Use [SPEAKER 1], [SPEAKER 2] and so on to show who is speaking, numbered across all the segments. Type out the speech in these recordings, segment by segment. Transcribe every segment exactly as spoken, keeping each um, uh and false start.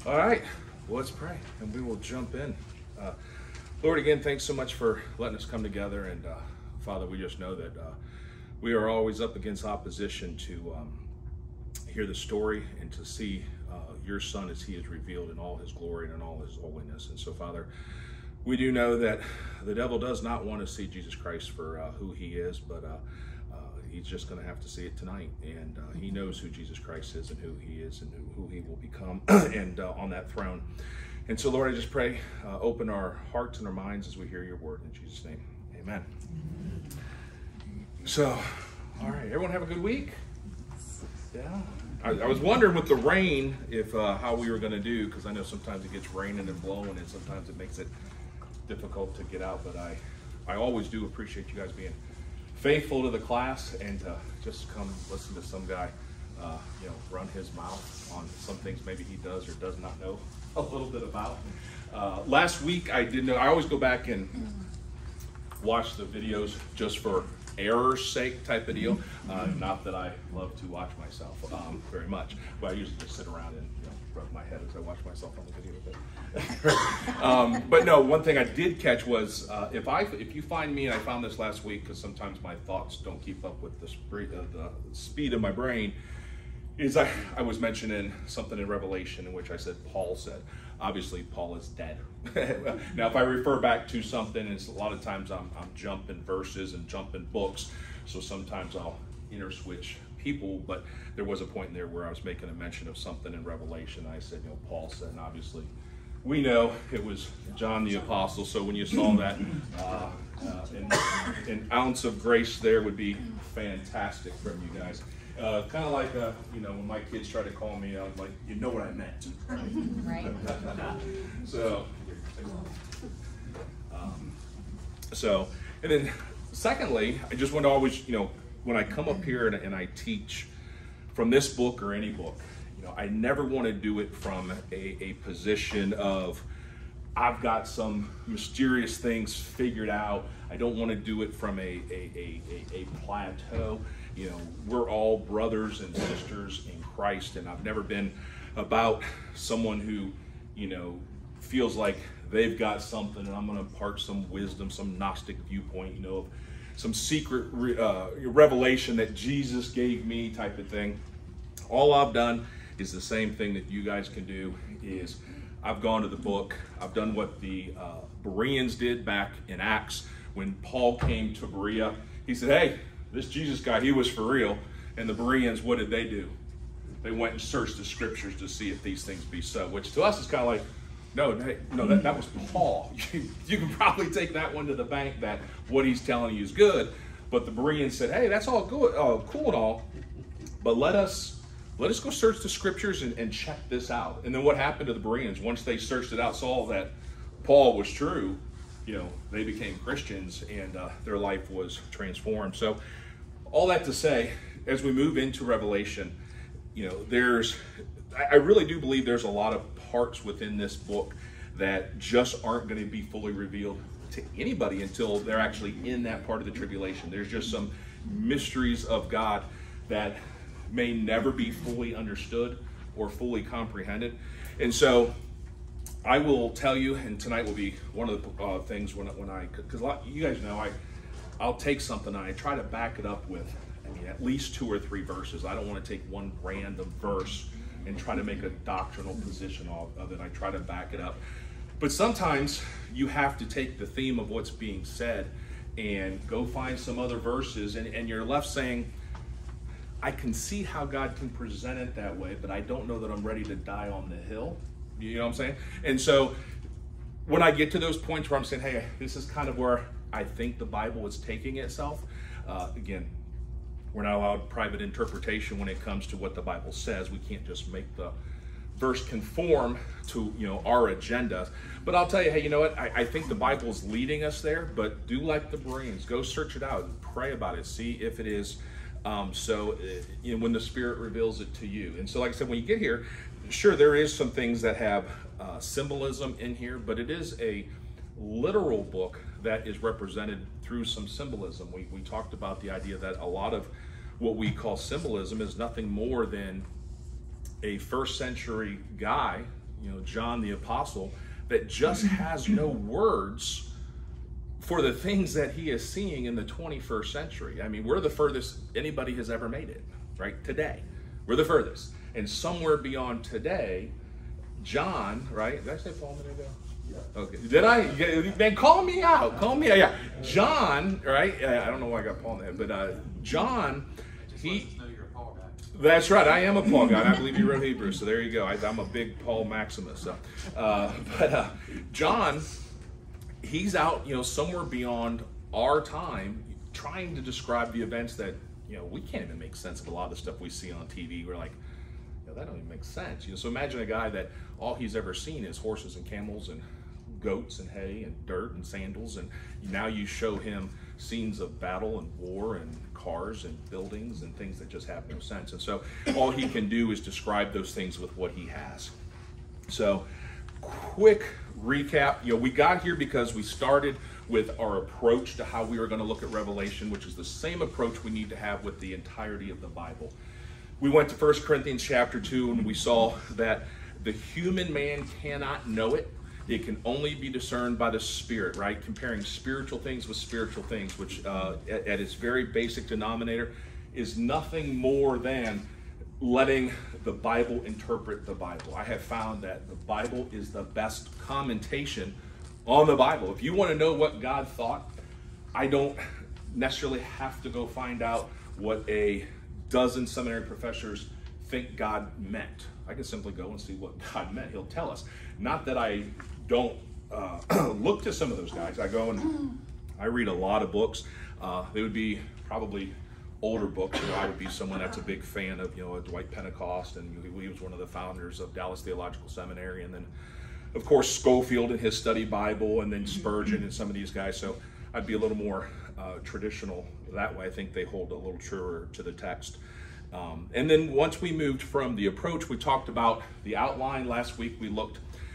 [SPEAKER 1] All right, well, let's pray and we will jump in. Uh, Lord, again, thanks so much for letting us come together. And uh, Father, we just know that uh, we are always up against opposition to um, hear the story and to see uh, your Son as he is revealed in all his glory and in all his holiness. And so, Father, we do know that the devil does not want to see Jesus Christ for uh, who he is, but uh, uh, he's just going to have to see it tonight. And uh, he knows who Jesus Christ is and who he is and who, who he will become and uh, on that throne. And so, Lord, I just pray, uh, open our hearts and our minds as we hear your word. In Jesus' name, amen. So, all right, everyone have a good week? Yeah. I, I was wondering with the rain if uh, how we were going to do, because I know sometimes it gets raining and blowing and sometimes it makes it difficult to get out, but I, I always do appreciate you guys being faithful to the class and to just come listen to some guy, uh, you know, run his mouth on some things maybe he does or does not know a little bit about. Uh, last week I didn't know, I always go back and watch the videos just for error's sake type of deal. Uh, not that I love to watch myself um, very much, but I usually just sit around and you know, rub my head as I watch myself on the video. But, um, but no, one thing I did catch was uh, if I if you find me, and I found this last week because sometimes my thoughts don't keep up with the, spree, uh, the speed of my brain, is I, I was mentioning something in Revelation in which I said Paul said. Obviously, Paul is dead. Now, if I refer back to something, it's a lot of times I'm, I'm jumping verses and jumping books, so sometimes I'll interswitch people, but there was a point in there where I was making a mention of something in Revelation. I said, you know, Paul said, and obviously we know it was John the Apostle, so when you saw that, uh, uh, an, an ounce of grace there would be fantastic from you guys. Uh, kind of like, uh, you know, when my kids try to call me, I'm like, you know what I meant.
[SPEAKER 2] Right.
[SPEAKER 1] so, um, so, and then secondly, I just want to always, you know, when I come up here and, and I teach from this book or any book, you know, I never want to do it from a, a position of, I've got some mysterious things figured out. I don't want to do it from a, a, a, a, a plateau. You know, we're all brothers and sisters in Christ, and I've never been about someone who, you know, feels like they've got something and I'm going to impart some wisdom, some Gnostic viewpoint, you know, of some secret re, uh, revelation that Jesus gave me type of thing. All I've done is the same thing that you guys can do is I've gone to the book. I've done what the uh, Bereans did back in Acts when Paul came to Berea. He said, hey, this Jesus guy, he was for real. And the Bereans, what did they do? They went and searched the scriptures to see if these things be so, which to us is kind of like, no, no, that, that was Paul. You, you can probably take that one to the bank that what he's telling you is good. But the Bereans said, hey, that's all good, uh, cool and all, but let us let us go search the scriptures and, and check this out. And then what happened to the Bereans? Once they searched it out, saw that Paul was true, you know, they became Christians and uh, their life was transformed. So all that to say, as we move into Revelation, you know, there's, I really do believe there's a lot of parts within this book that just aren't going to be fully revealed to anybody until they're actually in that part of the tribulation. There's just some mysteries of God that may never be fully understood or fully comprehended. And so I will tell you, and tonight will be one of the uh, things when, when I, because you guys know, I, I'll take something and I try to back it up with, I mean, at least two or three verses. I don't want to take one random verse and try to make a doctrinal position of it. I try to back it up. But sometimes you have to take the theme of what's being said and go find some other verses, and, and you're left saying, I can see how God can present it that way, but I don't know that I'm ready to die on the hill. You know what I'm saying? And so when I get to those points where I'm saying, hey, this is kind of where I think the Bible is taking itself, uh, again, we're not allowed private interpretation when it comes to what the Bible says. We can't just make the verse conform to, you know, our agenda. But I'll tell you, hey, you know what? I, I think the Bible is leading us there, but do like the Bereans. Go search it out and pray about it. See if it is um, so, uh, you know, when the Spirit reveals it to you. And so, like I said, when you get here, sure, there is some things that have uh, symbolism in here, but it is a literal book that is represented through some symbolism. We, we talked about the idea that a lot of what we call symbolism is nothing more than a first century guy you know, John the Apostle, that just has no words for the things that he is seeing in the twenty-first century. I mean, we're the furthest anybody has ever made it, right? Today. We're the furthest. And somewhere beyond today, John, right? Did I say Paul a minute ago? Yeah. Okay. Did I? Man, call me out. Call me out. Yeah. John, right? I don't know why I got Paul in there, but uh, John, he... That's right. I am a Paul guy. I believe he wrote Hebrews, so there you go. I, I'm a big Paul Maximus. So, uh, but uh, John, he's out, you know, somewhere beyond our time, trying to describe the events that, you know, we can't even make sense of a lot of the stuff we see on T V. We're like, you know, that don't even make sense. You know, so imagine a guy that all he's ever seen is horses and camels and goats and hay and dirt and sandals, and now you show him scenes of battle and war and cars and buildings and things that just have no sense. And so all he can do is describe those things with what he has. So quick recap, you know, we got here because we started with our approach to how we were going to look at Revelation, which is the same approach we need to have with the entirety of the Bible. We went to First Corinthians chapter two, and we saw that the human man cannot know it. It can only be discerned by the Spirit, right? Comparing spiritual things with spiritual things, which uh, at, at its very basic denominator is nothing more than letting the Bible interpret the Bible. I have found that the Bible is the best commentation on the Bible. If you want to know what God thought, I don't necessarily have to go find out what a dozen seminary professors think God meant. I can simply go and see what God meant. He'll tell us. Not that I don't uh, look to some of those guys. I go and I read a lot of books. Uh, they would be probably older books. You know, I would be someone that's a big fan of, you know, Dwight Pentecost, and he was one of the founders of Dallas Theological Seminary, and then, of course, Schofield and his study Bible, and then Spurgeon and some of these guys. So I'd be a little more uh, traditional that way. I think they hold a little truer to the text. Um, and then once we moved from the approach, we talked about the outline. Last week we looked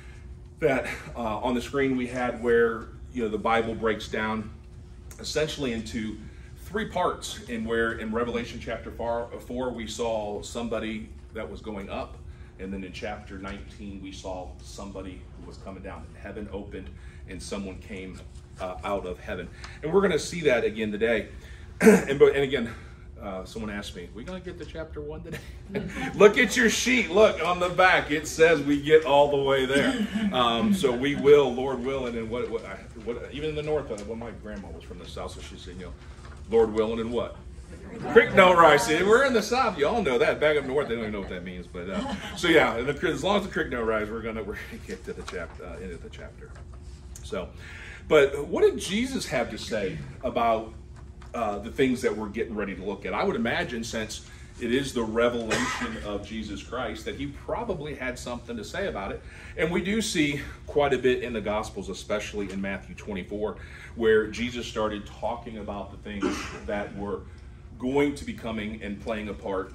[SPEAKER 1] that uh, on the screen we had where, you know, the Bible breaks down essentially into three parts, and where in Revelation chapter four, four we saw somebody that was going up, and then in chapter nineteen we saw somebody who was coming down. Heaven opened and someone came uh, out of heaven. And we're going to see that again today. and, and again, Uh, someone asked me, we going to get to chapter one today? Look at your sheet. Look on the back. It says we get all the way there. Um, so we will, Lord willing, and what, what, what even in the north, uh, well, my grandma was from the south, so she said, you know, Lord willing and what? Creek don't rise. See, we're in the south. You all know that. Back up north, they don't even know what that means. But uh, so yeah, the, as long as the creek don't rise, we're gonna we're gonna get to the chapter, uh, end of the chapter. So, but what did Jesus have to say about Uh, the things that we're getting ready to look at? I would imagine, since it is the revelation of Jesus Christ, that he probably had something to say about it. And we do see quite a bit in the Gospels, especially in Matthew twenty-four, where Jesus started talking about the things that were going to be coming and playing a part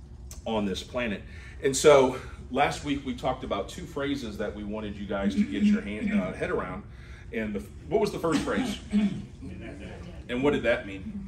[SPEAKER 1] on this planet. And so last week we talked about two phrases that we wanted you guys to get your hand, uh, head around. And the, what was the first phrase? And what did that mean?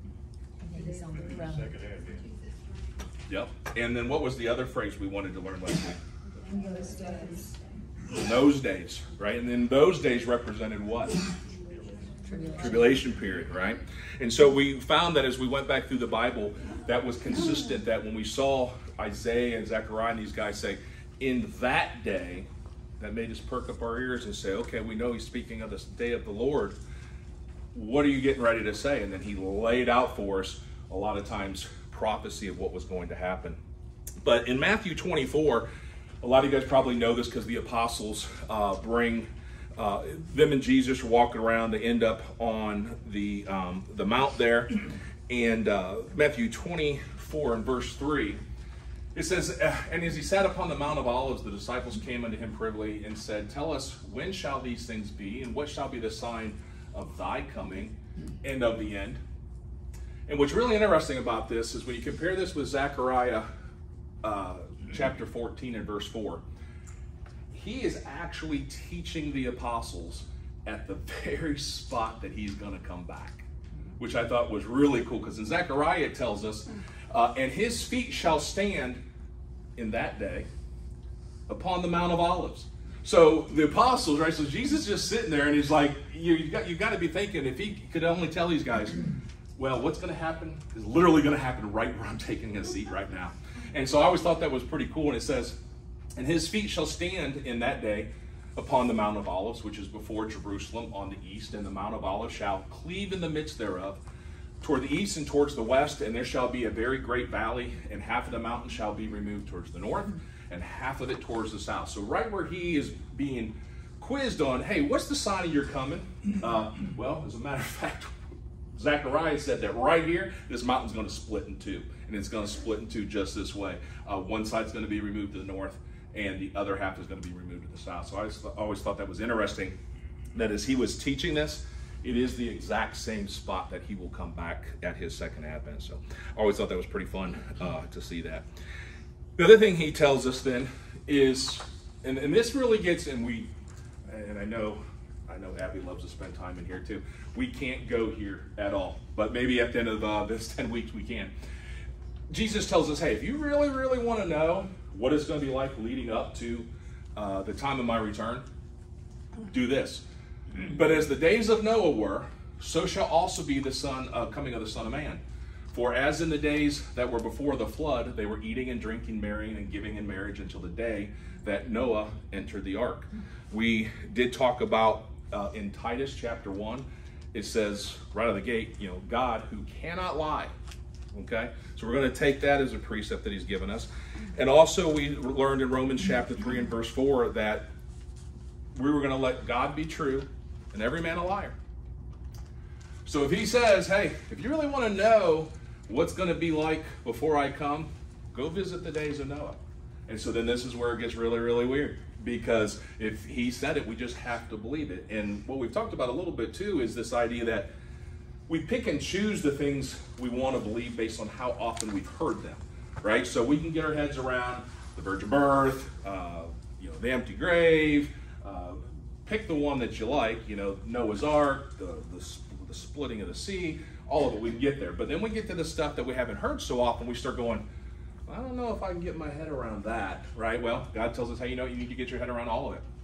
[SPEAKER 1] Yep. And then what was the other phrase we wanted to learn last week?
[SPEAKER 2] In those days.
[SPEAKER 1] In those days, right? And then those days represented what?
[SPEAKER 2] Tribulation.
[SPEAKER 1] Tribulation period, right? And so we found that as we went back through the Bible, that was consistent, that when we saw Isaiah and Zechariah and these guys say, in that day, that made us perk up our ears and say, okay, we know he's speaking of this day of the Lord. What are you getting ready to say? And then he laid out for us a lot of times prophecy of what was going to happen. But in Matthew twenty-four, a lot of you guys probably know this because the apostles uh, bring uh, them and Jesus are walking around. They end up on the um, the mount there, and uh, Matthew twenty-four and verse three. It says, and as he sat upon the Mount of Olives, the disciples came unto him privily and said, tell us, when shall these things be, and what shall be the sign of thy coming and of the end? And what's really interesting about this is when you compare this with Zechariah uh, chapter fourteen and verse four, he is actually teaching the apostles at the very spot that he's going to come back, which I thought was really cool, because in Zechariah it tells us, uh, and his feet shall stand in that day upon the Mount of Olives. So the apostles, right? So Jesus is just sitting there and he's like, you, you got, you got to be thinking, if he could only tell these guys, well, what's going to happen is literally going to happen right where I'm taking a seat right now. And so I always thought that was pretty cool. And it says, and his feet shall stand in that day upon the Mount of Olives, which is before Jerusalem on the east, and the Mount of Olives shall cleave in the midst thereof, toward the east and towards the west, and there shall be a very great valley, and half of the mountain shall be removed towards the north, and half of it towards the south. So right where he is being quizzed on, hey, what's the sign of your coming? Uh, well, as a matter of fact, Zechariah said that right here, this mountain's going to split in two, and it's going to split in two just this way. Uh, one side's going to be removed to the north, and the other half is going to be removed to the south. So I always, always thought that was interesting, that as he was teaching this, it is the exact same spot that he will come back at his second advent. So I always thought that was pretty fun uh, to see that. The other thing he tells us then is, and, and this really gets, and we, and I know, I know Abby loves to spend time in here too. We can't go here at all, but maybe at the end of uh, this ten weeks we can. Jesus tells us, hey, if you really, really want to know what it's going to be like leading up to uh, the time of my return, do this. But as the days of Noah were, so shall also be the son uh, coming of the Son of Man. For as in the days that were before the flood, they were eating and drinking, marrying and giving in marriage until the day that Noah entered the ark. We did talk about uh, in Titus chapter one, it says right out of the gate, you know, God who cannot lie. Okay, so we're going to take that as a precept that he's given us. And also we learned in Romans chapter three and verse four that we were going to let God be true and every man a liar. So if he says, hey, if you really want to know what's going to be like before I come, go visit the days of Noah. And so then this is where it gets really, really weird, because if he said it, we just have to believe it. And what we've talked about a little bit too is this idea that we pick and choose the things we want to believe based on how often we've heard them, right? So we can get our heads around the virgin birth, uh, you know, the empty grave. Uh, pick the one that you like, you know, Noah's Ark, the, the, the splitting of the sea, all of it, we can get there. But then we get to the stuff that we haven't heard so often, we start going, I don't know if I can get my head around that, right? Well, God tells us, hey, you know, you need to get your head around all of it.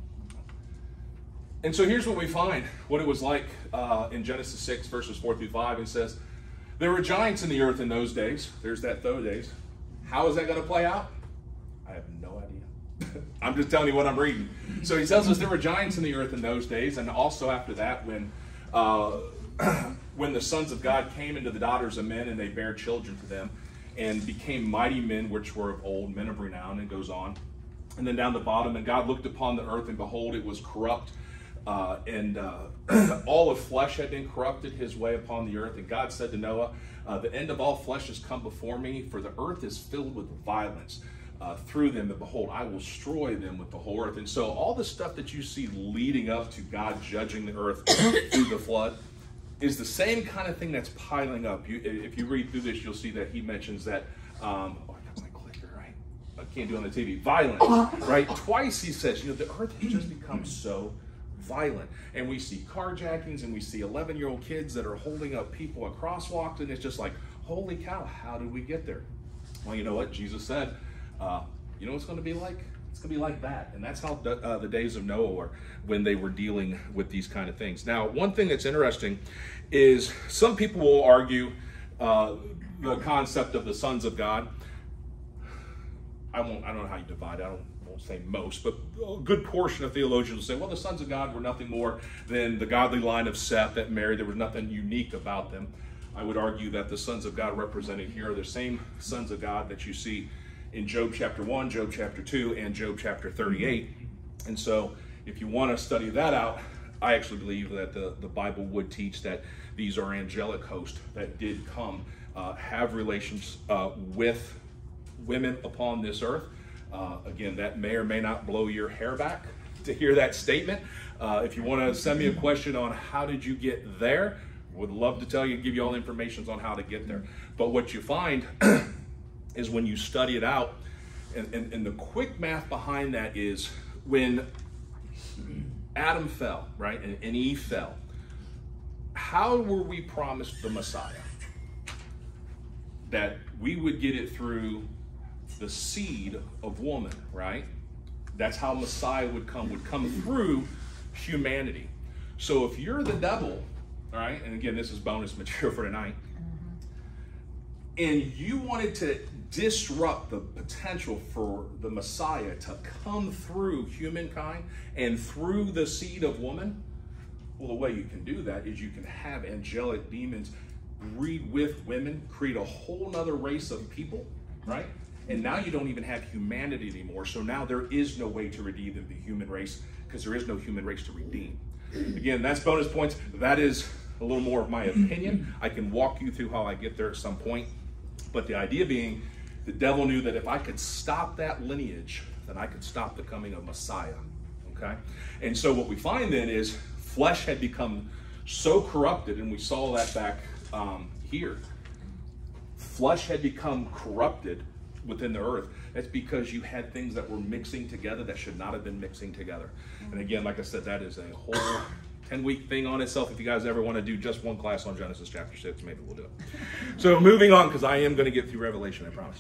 [SPEAKER 1] And so here's what we find, what it was like uh, in Genesis six, verses four through five. It says, there were giants in the earth in those days. There's that those days. How is that going to play out? I have no idea. I'm just telling you what I'm reading. So he tells us there were giants in the earth in those days, and also after that, when uh, when the sons of God came into the daughters of men, and they bare children to them, and became mighty men, which were of old, men of renown, and goes on. And then down the bottom, and God looked upon the earth, and behold, it was corrupt, uh, and uh, all of flesh had been corrupted his way upon the earth. And God said to Noah, uh, the end of all flesh has come before me, for the earth is filled with violence. Uh, through them, and behold, I will destroy them with the whole earth. And so all the stuff that you see leading up to God judging the earth through the flood is the same kind of thing that's piling up. You, if you read through this, you'll see that he mentions that, um, oh, I got my clicker, right? I can't do it on the T V. Violence, right? Twice he says, you know, the earth has just become so violent. And we see carjackings, and we see eleven-year-old kids that are holding up people at crosswalks, and it's just like, holy cow, how did we get there? Well, you know what? Jesus said, Uh, you know what it's going to be like? It's going to be like that. And that's how the, uh, the days of Noah were when they were dealing with these kind of things. Now, one thing that's interesting is some people will argue uh, the concept of the sons of God. I won't, I don't know how you divide it. I don't, won't say most, but a good portion of theologians will say, well, the sons of God were nothing more than the godly line of Seth that married. There was nothing unique about them. I would argue that the sons of God represented here are the same sons of God that you see in Job chapter one, Job chapter two, and Job chapter thirty-eight. And so if you want to study that out, I actually believe that the, the Bible would teach that these are angelic hosts that did come, uh, have relations uh, with women upon this earth. Uh, again, that may or may not blow your hair back to hear that statement. Uh, if you want to send me a question on how did you get there, would love to tell you, give you all the information on how to get there. But what you find is when you study it out, and, and, and the quick math behind that is when Adam fell, right, and, and Eve fell, how were we promised the Messiah? That we would get it through the seed of woman, right? That's how Messiah would come, would come through humanity. So if you're the devil, all right, and again, this is bonus material for tonight, and you wanted to disrupt the potential for the Messiah to come through humankind and through the seed of woman, well, the way you can do that is you can have angelic demons breed with women, create a whole nother race of people, right? And now you don't even have humanity anymore. So now there is no way to redeem the human race because there is no human race to redeem. Again, that's bonus points. That is a little more of my opinion. I can walk you through how I get there at some point. But the idea being, the devil knew that if I could stop that lineage, then I could stop the coming of Messiah, okay? And so what we find then is flesh had become so corrupted, and we saw that back um, here. Flesh had become corrupted within the earth. That's because you had things that were mixing together that should not have been mixing together. And again, like I said, that is a whole ten-week thing on itself. If you guys ever want to do just one class on Genesis chapter six, maybe we'll do it. So moving on, because I am going to get through Revelation, I promise.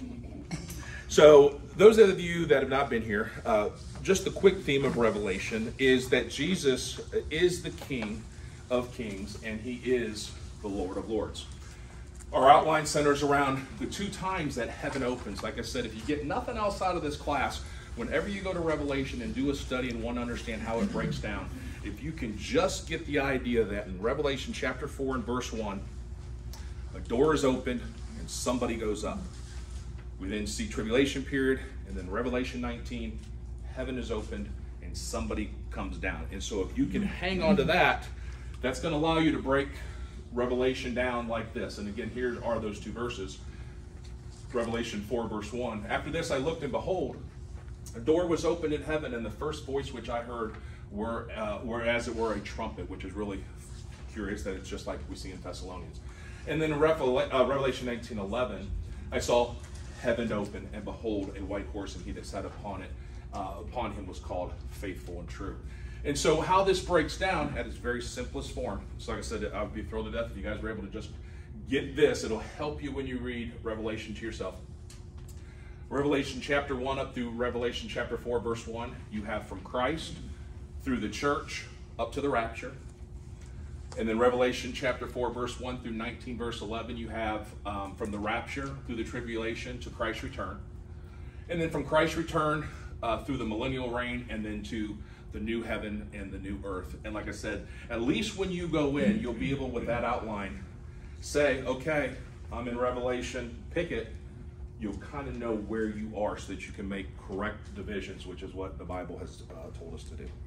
[SPEAKER 1] So those of you that have not been here, uh, just the quick theme of Revelation is that Jesus is the King of Kings, and he is the Lord of Lords. Our outline centers around the two times that heaven opens. Like I said, if you get nothing else out of this class, whenever you go to Revelation and do a study and want to understand how it breaks down, if you can just get the idea that in Revelation chapter four and verse one, a door is opened and somebody goes up. We then see tribulation period, and then Revelation nineteen, heaven is opened and somebody comes down. And so if you can hang on to that, that's going to allow you to break Revelation down like this. And again, here are those two verses. Revelation four verse one. After this I looked, and behold, a door was opened in heaven, and the first voice which I heard were, uh, were as it were a trumpet, which is really curious that it's just like we see in Thessalonians. And then in Revel- uh, Revelation nineteen eleven, I saw heaven open, and behold, a white horse, and he that sat upon it, uh, upon him was called Faithful and True. And so how this breaks down at its very simplest form. So like I said, I would be thrilled to death if you guys were able to just get this. It'll help you when you read Revelation to yourself. Revelation chapter one up through Revelation chapter four verse one, you have from Christ through the church up to the rapture. And then Revelation chapter four verse one through nineteen verse eleven, you have um, from the rapture through the tribulation to Christ's return. And then from Christ's return uh, through the millennial reign, and then to the new heaven and the new earth. And like I said, at least when you go in, you'll be able with that outline say, okay, I'm in Revelation, pick it. You'll kind of know where you are so that you can make correct divisions, which is what the Bible has uh, told us to do.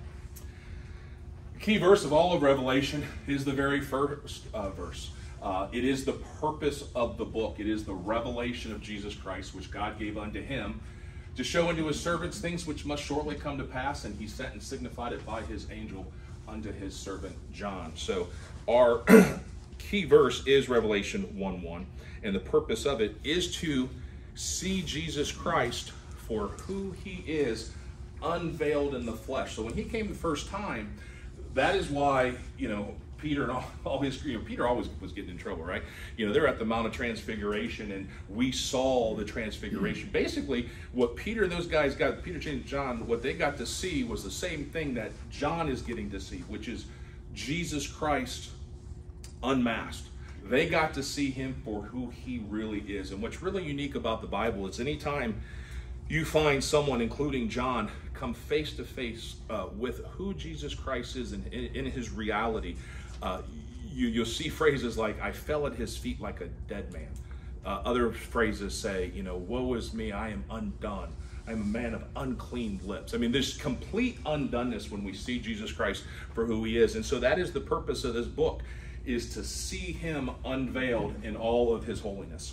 [SPEAKER 1] The key verse of all of Revelation is the very first uh, verse. Uh, it is the purpose of the book. It is the revelation of Jesus Christ, which God gave unto him to show unto his servants things which must shortly come to pass, and he sent and signified it by his angel unto his servant John. So our key verse is Revelation one one, and the purpose of it is to see Jesus Christ for who he is, unveiled in the flesh. So when he came the first time, that is why, you know, Peter and all, all his, you know, Peter always was getting in trouble, right? You know, they're at the Mount of Transfiguration, and we saw the Transfiguration. Basically, what Peter and those guys got, Peter, James, John, what they got to see was the same thing that John is getting to see, which is Jesus Christ unmasked. They got to see him for who he really is. And what's really unique about the Bible is anytime you find someone, including John, come face to face uh, with who Jesus Christ is in, in, in his reality, uh, you, you'll see phrases like, I fell at his feet like a dead man. Uh, other phrases say, you know, woe is me, I am undone. I'm a man of unclean lips. I mean, there's complete undoneness when we see Jesus Christ for who he is. And so that is the purpose of this book, is to see him unveiled in all of his holiness.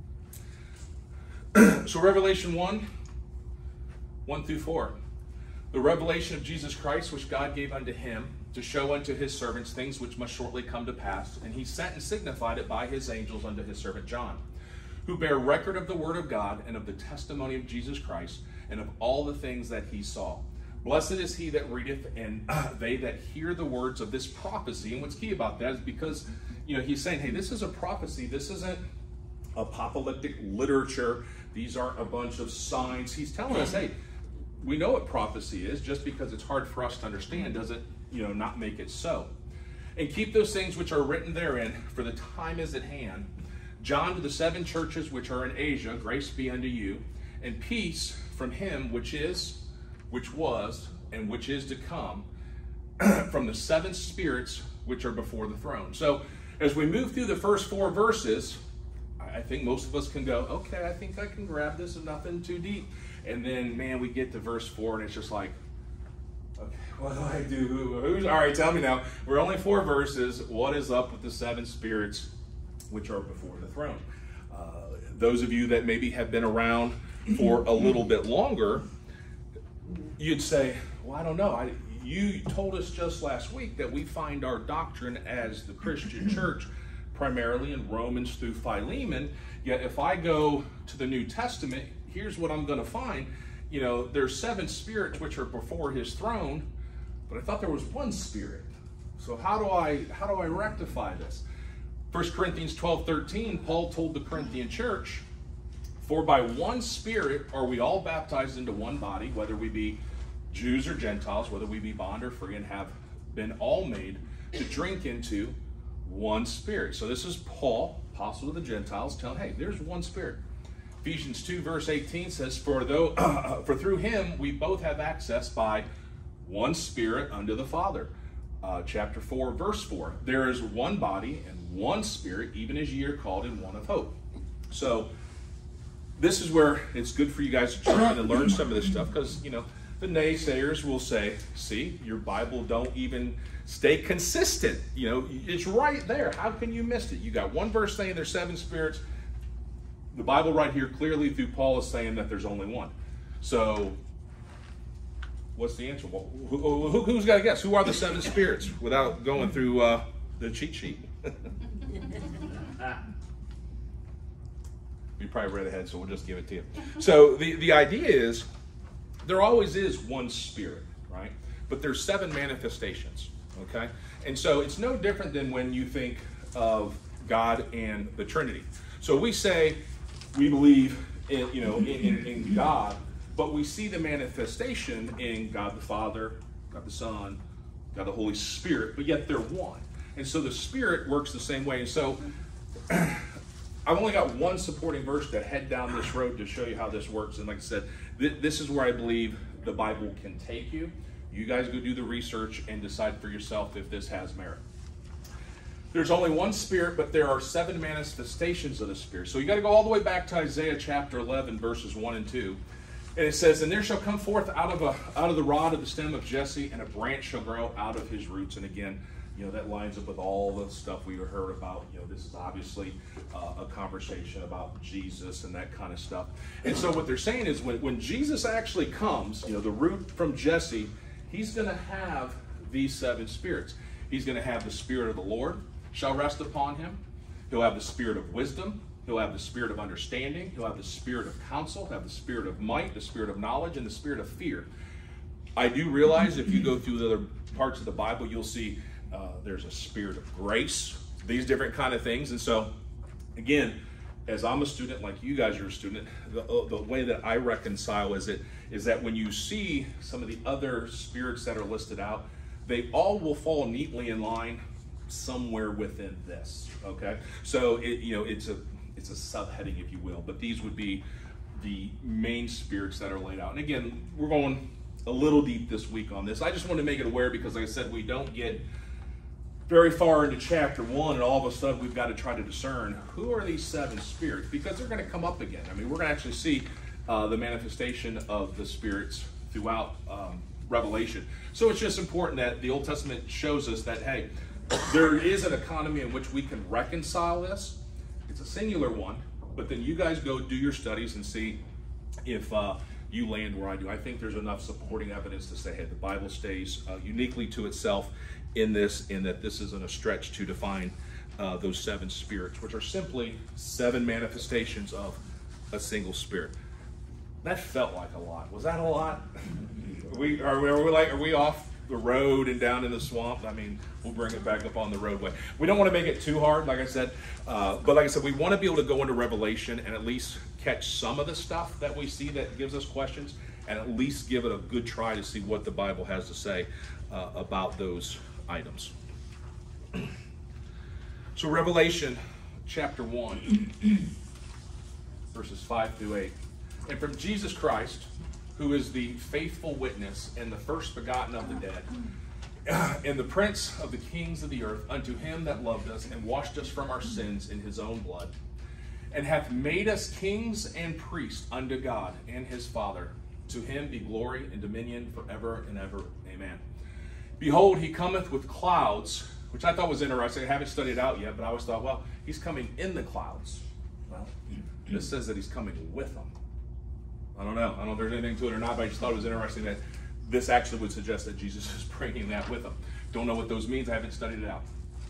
[SPEAKER 1] So Revelation one, one through four. The revelation of Jesus Christ, which God gave unto him, to show unto his servants things which must shortly come to pass. And he sent and signified it by his angels unto his servant John, who bear record of the word of God and of the testimony of Jesus Christ, and of all the things that he saw. Blessed is he that readeth, and uh, they that hear the words of this prophecy. And what's key about that is because, you know, he's saying, hey, this is a prophecy. This isn't apocalyptic literature. These aren't a bunch of signs. He's telling us, hey, we know what prophecy is. Just because it's hard for us to understand doesn't, you know, not make it so. And keep those things which are written therein, for the time is at hand. John, to the seven churches which are in Asia, grace be unto you, and peace from him which is, which was, and which is to come, from the seven spirits which are before the throne. So as we move through the first four verses, I think most of us can go, okay, I think I can grab this and nothing too deep. And then, man, we get to verse four and it's just like, okay, what do I do? Who, who's, all right, tell me now. We're only four verses. What is up with the seven spirits which are before the throne? Uh, those of you that maybe have been around for a little bit longer, you'd say, well, I don't know. I, you told us just last week that we find our doctrine as the Christian church primarily in Romans through Philemon. Yet if I go to the New Testament, here's what I'm going to find. You know, there's seven spirits which are before his throne, but I thought there was one spirit. So how do I how do I rectify this? First Corinthians twelve thirteen, Paul told the Corinthian church, for by one spirit are we all baptized into one body, whether we be Jews or Gentiles, whether we be bond or free, and have been all made to drink into one spirit. So this is Paul, apostle to the Gentiles, telling, hey, there's one spirit. Ephesians two verse eighteen says, for though uh, for through him we both have access by one spirit unto the Father. Uh, chapter four verse four, there is one body and one spirit, even as ye are called in one of hope. So this is where it's good for you guys to try and learn some of this stuff, because, you know, the naysayers will say, see, your Bible don't even stay consistent. You know, it's right there. How can you miss it? You got one verse saying there's seven spirits. The Bible right here clearly through Paul is saying that there's only one. So what's the answer? Well, who, who, who's got to guess? Who are the seven spirits without going through uh, the cheat sheet? You probably read ahead, so we'll just give it to you. So the, the idea is there always is one spirit, right? But there's seven manifestations, okay? And so it's no different than when you think of God and the Trinity. So we say we believe in, you know, in, in, in God, but we see the manifestation in God the Father, God the Son, God the Holy Spirit, but yet they're one. And so the Spirit works the same way. And so I've only got one supporting verse to head down this road to show you how this works. And like I said, th this is where I believe the Bible can take you. You guys go do the research and decide for yourself if this has merit. There's only one Spirit, but there are seven manifestations of the Spirit. So you got to go all the way back to Isaiah chapter eleven, verses one and two. And it says, and there shall come forth out of, a, out of the rod of the stem of Jesse, and a branch shall grow out of his roots. And again, you know, that lines up with all the stuff we heard about. You know, this is obviously uh, a conversation about Jesus and that kind of stuff. And so what they're saying is when, when Jesus actually comes, you know, the root from Jesse, he's going to have these seven spirits. He's going to have the Spirit of the Lord shall rest upon him. He'll have the Spirit of wisdom. He'll have the Spirit of understanding. He'll have the Spirit of counsel. He'll have the Spirit of might, the Spirit of knowledge, and the Spirit of fear. I do realize if you go through the other parts of the Bible, you'll see uh, there's a Spirit of grace, these different kind of things. And so, again, as I'm a student, like you guys are a student, the, the way that I reconcile is, it, is that when you see some of the other spirits that are listed out, they all will fall neatly in line somewhere within this, okay? So, it, you know, it's a, it's a subheading, if you will, but these would be the main spirits that are laid out. And again, we're going a little deep this week on this. I just want to make it aware because, like I said, we don't get very far into chapter one and all of a sudden we've got to try to discern who are these seven spirits, because they're going to come up again. I mean, we're going to actually see uh, the manifestation of the spirits throughout um, Revelation. So it's just important that the Old Testament shows us that, hey, there is an economy in which we can reconcile this. It's a singular one, but then you guys go do your studies and see if uh, you land where I do. I think there's enough supporting evidence to say, hey, the Bible stays uh, uniquely to itself in this, in that this isn't a stretch to define uh, those seven spirits, which are simply seven manifestations of a single spirit. That felt like a lot. Was that a lot? Are we, are we, are we like, are we off the road and down in the swamp? I mean, we'll bring it back up on the roadway. We don't want to make it too hard, like I said, uh, but like I said, we want to be able to go into Revelation and at least catch some of the stuff that we see that gives us questions, and at least give it a good try to see what the Bible has to say uh, about those items. So Revelation chapter one, verses five through eight. And from Jesus Christ, who is the faithful witness and the first begotten of the dead, and the prince of the kings of the earth, unto him that loved us and washed us from our sins in his own blood, and hath made us kings and priests unto God and his Father. To him be glory and dominion forever and ever. Amen. Behold, he cometh with clouds, which I thought was interesting. I haven't studied it out yet, but I always thought, well, he's coming in the clouds. Well, this says that he's coming with them. I don't know. I don't know if there's anything to it or not, but I just thought it was interesting that this actually would suggest that Jesus is bringing that with him. Don't know what those means. I haven't studied it out.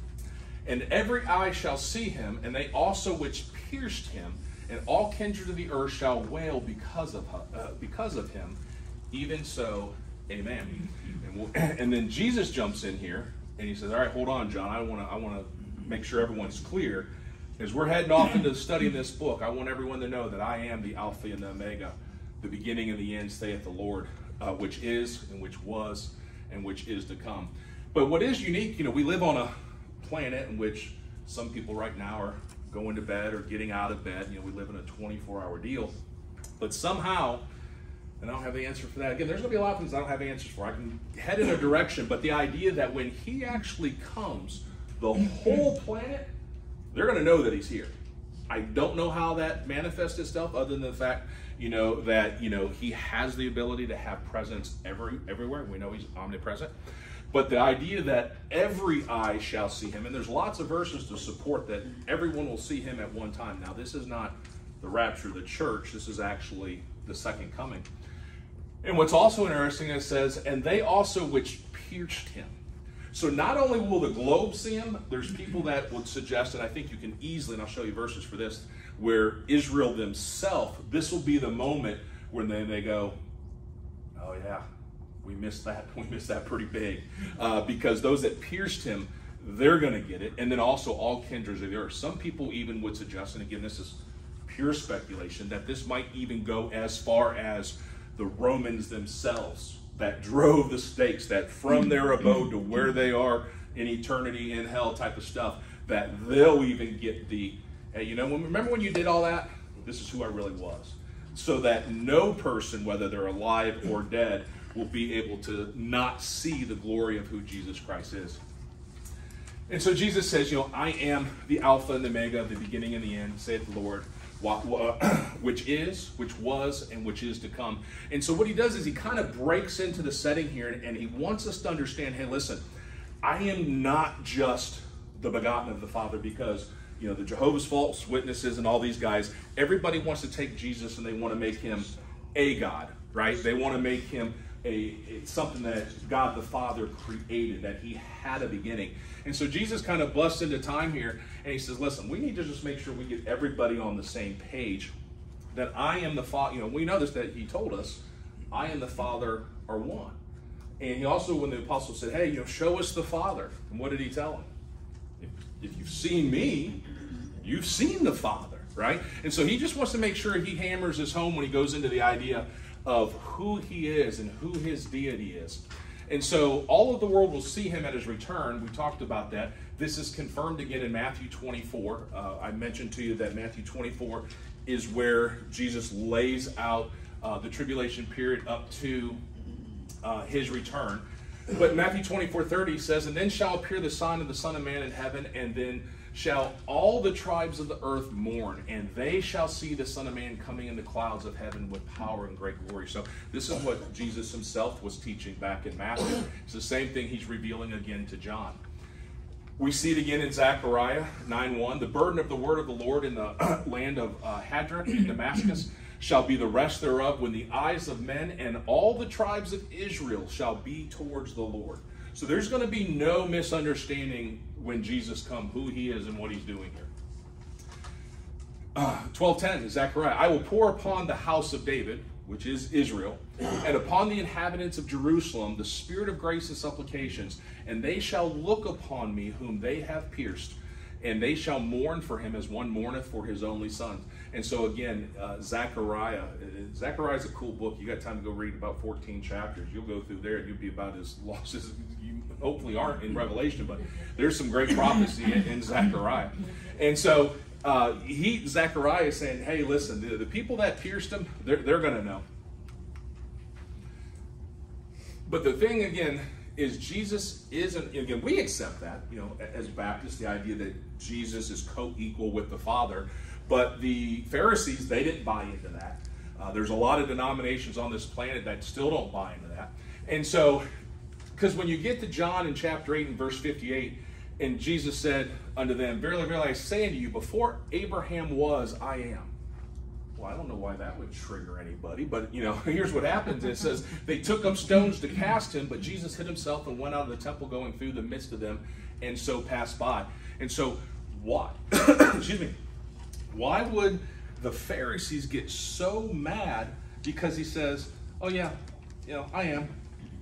[SPEAKER 1] And every eye shall see him, and they also which pierced him, and all kindred of the earth shall wail because of uh, because of him. Even so, amen. And, we'll, and then Jesus jumps in here, and he says, "All right, hold on, John. I want to I want to make sure everyone's clear. As we're heading off into studying this book, I want everyone to know that I am the Alpha and the Omega, the beginning and the end, saith the Lord, uh, which is and which was and which is to come." But what is unique, you know, we live on a planet in which some people right now are going to bed or getting out of bed. You know, we live in a twenty-four hour deal. But somehow, and I don't have the answer for that. Again, there's going to be a lot of things I don't have answers for. I can head in a direction, but the idea that when he actually comes, the whole planet, they're going to know that he's here. I don't know how that manifests itself other than the fact, you know, that, you know, he has the ability to have presence every, everywhere. We know he's omnipresent. But the idea that every eye shall see him, and there's lots of verses to support that everyone will see him at one time. Now, this is not the rapture of the church. This is actually the second coming. And what's also interesting, it says, and they also which pierced him. So not only will the globe see him, there's people that would suggest, and I think you can easily, and I'll show you verses for this, where Israel themselves, this will be the moment when they, they go, oh yeah, we missed that. We missed that pretty big. Uh, because those that pierced him, they're going to get it. And then also all kindreds of the earth. Some people even would suggest, and again, this is pure speculation, that this might even go as far as the Romans themselves that drove the stakes, that from their abode to where they are in eternity in hell type of stuff, that they'll even get the, hey, you know, remember when you did all that? This is who I really was. So that no person, whether they're alive or dead, will be able to not see the glory of who Jesus Christ is. And so Jesus says, you know, I am the Alpha and the Omega, the beginning and the end, saith the Lord, which is, which was, and which is to come. And so what he does is he kind of breaks into the setting here, and he wants us to understand, hey, listen, I am not just the begotten of the Father, because, you know, the Jehovah's False Witnesses and all these guys, everybody wants to take Jesus and they want to make him a God, right? They want to make him A, it's something that God the Father created, that he had a beginning. And so Jesus kind of busts into time here, and he says, listen, we need to just make sure we get everybody on the same page, that I am the Father. You know, we noticed that he told us, I and the Father are one. And he also, when the apostle said, hey, you know, show us the Father. And what did he tell him? If, if you've seen me, you've seen the Father, right? And so he just wants to make sure he hammers this home when he goes into the idea of who he is and who his deity is. And so all of the world will see him at his return. We talked about that. This is confirmed again in Matthew twenty-four. Uh, I mentioned to you that Matthew twenty-four is where Jesus lays out uh, the tribulation period up to uh, his return. But Matthew twenty-four thirty says, and then shall appear the sign of the Son of Man in heaven, and then shall all the tribes of the earth mourn, and they shall see the Son of Man coming in the clouds of heaven with power and great glory. So this is what Jesus himself was teaching back in Matthew. It's the same thing he's revealing again to John. We see it again in Zechariah nine one. The burden of the word of the Lord in the land of uh, Hadrach in Damascus shall be the rest thereof, when the eyes of men and all the tribes of Israel shall be towards the Lord. So there's going to be no misunderstanding when Jesus comes, who he is and what he's doing here. Uh, twelve ten, Zechariah, I will pour upon the house of David, which is Israel, and upon the inhabitants of Jerusalem the spirit of grace and supplications, and they shall look upon me whom they have pierced, and they shall mourn for him as one mourneth for his only son. And so again, uh, Zechariah, Zechariah is a cool book. You got time to go read about fourteen chapters. You'll go through there and you'll be about as lost as you hopefully aren't in Revelation, but there's some great prophecy in, in Zechariah. And so uh, he, Zechariah is saying, hey, listen, the, the people that pierced him, they're, they're going to know. But the thing again is Jesus isn't, again, we accept that, you know, as Baptists, the idea that Jesus is co-equal with the Father. But the Pharisees, they didn't buy into that. Uh, there's a lot of denominations on this planet that still don't buy into that. And so, because when you get to John in chapter eight and verse fifty-eight, and Jesus said unto them, verily, verily, I say unto you, before Abraham was, I am. Well, I don't know why that would trigger anybody, but, you know, here's what happens. It says, they took up stones to cast him, but Jesus hid himself and went out of the temple going through the midst of them, and so passed by. And so, why? Excuse me. Why would the Pharisees get so mad because he says, oh yeah, you know, I am.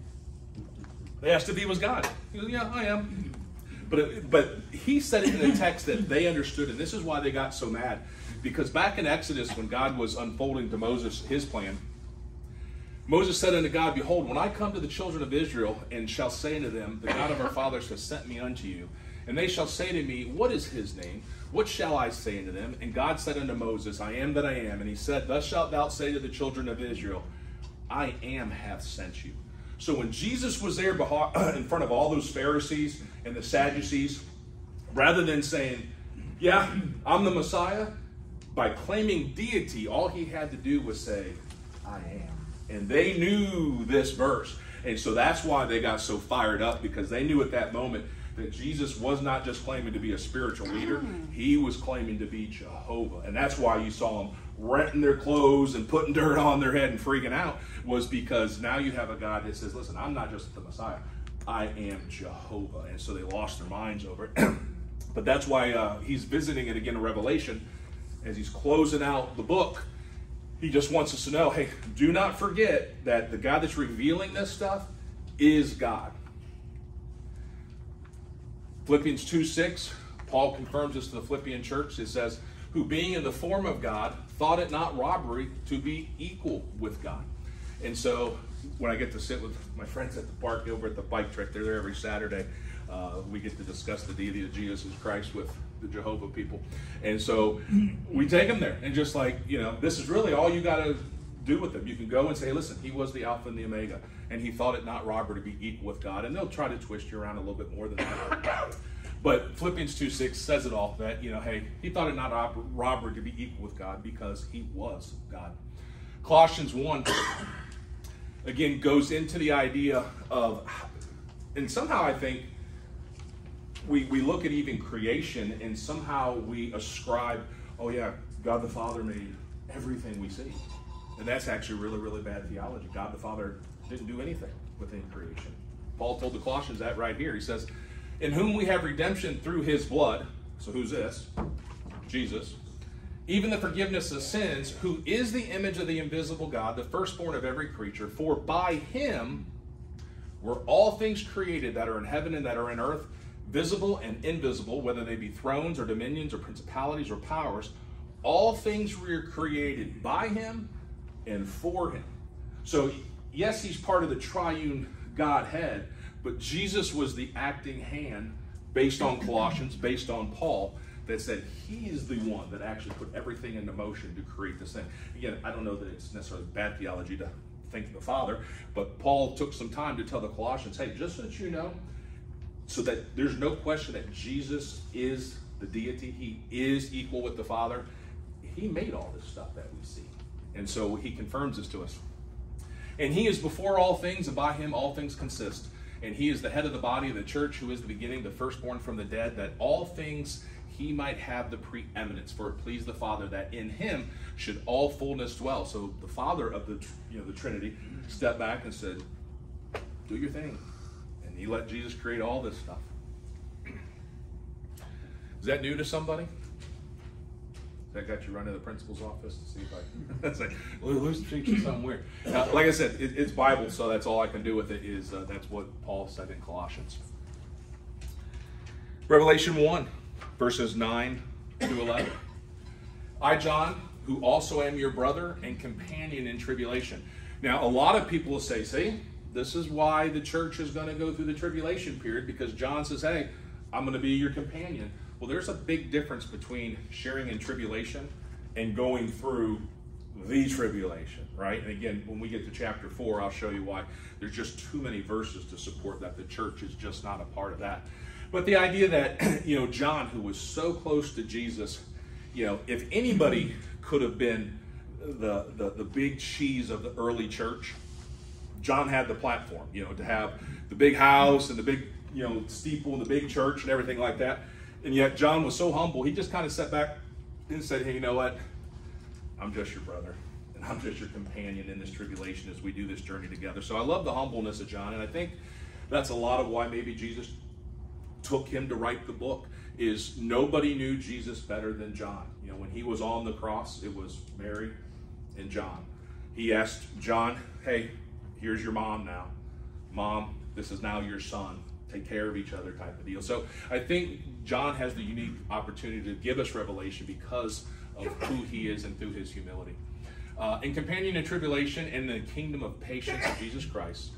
[SPEAKER 1] They asked if he was God. He goes, yeah, I am. But, it, but he said it in a text that they understood, and this is why they got so mad. Because back in Exodus, when God was unfolding to Moses his plan, Moses said unto God, behold, when I come to the children of Israel and shall say unto them, the God of our fathers has sent me unto you, and they shall say to me, what is his name? What shall I say unto them? And God said unto Moses, I am that I am. And he said, thus shalt thou say to the children of Israel, I am hath sent you. So when Jesus was there in front of all those Pharisees and the Sadducees, rather than saying, yeah, I'm the Messiah, by claiming deity, all he had to do was say, I am. And they knew this verse. And so that's why they got so fired up, because they knew at that moment that Jesus was not just claiming to be a spiritual leader, he was claiming to be Jehovah. And that's why you saw them renting their clothes and putting dirt on their head and freaking out, was because now you have a God that says, listen, I'm not just the Messiah, I am Jehovah. And so they lost their minds over it. But that's why uh, he's visiting it again in Revelation. As he's closing out the book, he just wants us to know, hey, do not forget that the God that's revealing this stuff is God. Philippians two six, Paul confirms this to the Philippian church. It says, who being in the form of God, thought it not robbery to be equal with God. And so when I get to sit with my friends at the park over at the bike trek, they're there every Saturday, uh, we get to discuss the deity of Jesus Christ with the Jehovah people. And so we take them there, and just like, you know, this is really all you got to do with them. You can go and say, listen, he was the Alpha and the Omega, and he thought it not robbery to be equal with God. And they'll try to twist you around a little bit more than that. But Philippians two six says it all, that, you know, hey, he thought it not robbery to be equal with God because he was God. Colossians one, again, goes into the idea of, and somehow I think we, we look at even creation, and somehow we ascribe, oh yeah, God the Father made everything we see. And that's actually really, really bad theology. God the Father didn't do anything within creation. Paul told the Colossians that right here. He says, in whom we have redemption through his blood. So who's this? Jesus. Even the forgiveness of sins, who is the image of the invisible God, the firstborn of every creature. For by him were all things created that are in heaven and that are in earth, visible and invisible, whether they be thrones or dominions or principalities or powers. All things were created by him and for him. So yes, he's part of the triune Godhead, but Jesus was the acting hand, based on Colossians, based on Paul, that said he is the one that actually put everything into motion to create this thing. Again, I don't know that it's necessarily bad theology to think of the Father, but Paul took some time to tell the Colossians, hey, just so that you know, so that there's no question that Jesus is the deity, he is equal with the Father, he made all this stuff that we see. And so he confirms this to us. And he is before all things, and by him all things consist. And he is the head of the body of the church, who is the beginning, the firstborn from the dead, that all things he might have the preeminence. For it pleased the Father that in him should all fullness dwell. So the Father of the, you know, the Trinity stepped back and said, do your thing. And he let Jesus create all this stuff. Is that new to somebody? That got you running to the principal's office to see if I that's like, who's teaching something weird? Now, like I said, it, it's Bible, so that's all I can do with it. Is uh, that's what Paul said in Colossians. Revelation one. verses nine to eleven. I, John, who also am your brother and companion in tribulation. Now, a lot of people will say, see, this is why the church is going to go through the tribulation period, because John says, hey, I'm going to be your companion. Well, there's a big difference between sharing in tribulation and going through the tribulation, right? And again, when we get to chapter four, I'll show you why there's just too many verses to support that the church is just not a part of that. But the idea that, you know, John, who was so close to Jesus, you know, if anybody could have been the, the, the big cheese of the early church, John had the platform, you know, to have the big house and the big, you know, steeple and the big church and everything like that. And yet John was so humble, he just kind of sat back and said, hey, you know what? I'm just your brother, and I'm just your companion in this tribulation as we do this journey together. So I love the humbleness of John, and I think that's a lot of why maybe Jesus took him to write the book, is nobody knew Jesus better than John. You know, when he was on the cross, it was Mary and John. He asked John, hey, here's your mom now. Mom, this is now your son. Take care of each other type of deal. So I think John has the unique opportunity to give us revelation because of who he is and through his humility. Uh, in companion in tribulation and the kingdom of patience of Jesus Christ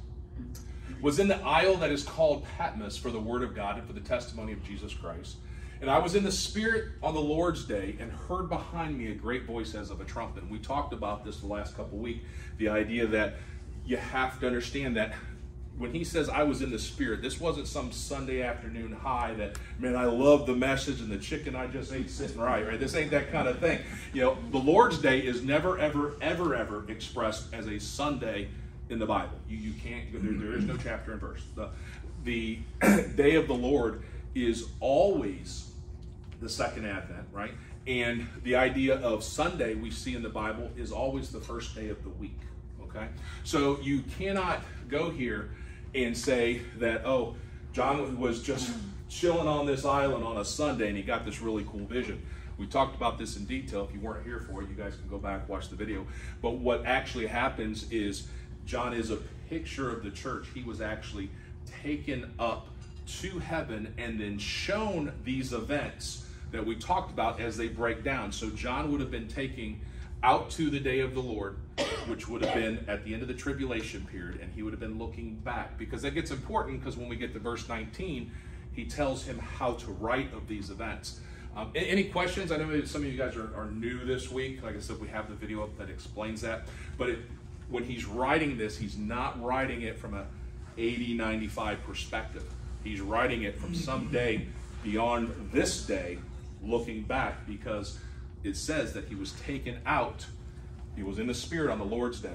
[SPEAKER 1] was in the isle that is called Patmos for the word of God and for the testimony of Jesus Christ. And I was in the Spirit on the Lord's day and heard behind me a great voice as of a trumpet. And we talked about this the last couple of weeks, the idea that you have to understand that when he says, I was in the Spirit, this wasn't some Sunday afternoon high that, man, I love the message and the chicken I just ate sitting right, right? This ain't that kind of thing. You know, the Lord's Day is never, ever, ever, ever expressed as a Sunday in the Bible. You, you can't, there, there is no chapter and verse. The, the day of the Lord is always the second Advent, right? And the idea of Sunday we see in the Bible is always the first day of the week, okay? So you cannot go here and say that, oh, John was just chilling on this island on a Sunday and he got this really cool vision. We talked about this in detail. If you weren't here for it, you guys can go back, watch the video. But what actually happens is John is a picture of the church. He was actually taken up to heaven and then shown these events that we talked about as they break down. So John would have been taking out to the day of the Lord, which would have been at the end of the tribulation period, and he would have been looking back, because that gets important, because when we get to verse nineteen, he tells him how to write of these events. Um, any questions? I know maybe some of you guys are, are new this week. Like I said, we have the video up that explains that. But it, when he's writing this, he's not writing it from a eighty, ninety-five perspective. He's writing it from some day beyond this day, looking back, because it says that he was taken out. He was in the Spirit on the Lord's day.